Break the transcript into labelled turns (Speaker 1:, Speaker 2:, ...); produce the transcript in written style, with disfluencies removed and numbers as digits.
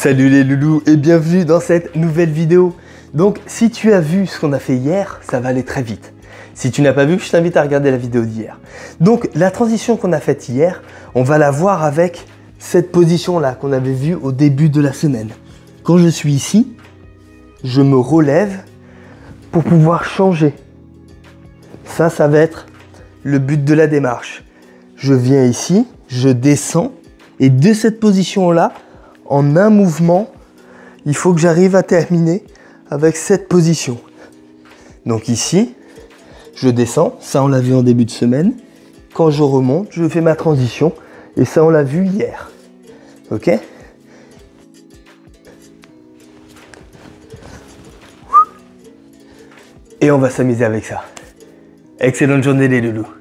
Speaker 1: Salut les loulous et bienvenue dans cette nouvelle vidéo. Donc si tu as vu ce qu'on a fait hier, ça va aller très vite. Si tu n'as pas vu, je t'invite à regarder la vidéo d'hier. Donc la transition qu'on a faite hier, on va la voir avec cette position-là qu'on avait vue au début de la semaine. Quand je suis ici, je me relève pour pouvoir changer. Ça va être le but de la démarche. Je viens ici, je descends et de cette position-là, en un mouvement, il faut que j'arrive à terminer avec cette position. Donc ici, je descends, ça on l'a vu en début de semaine. Quand je remonte, je fais ma transition et ça on l'a vu hier. Ok ? Et on va s'amuser avec ça. Excellente journée les loulous.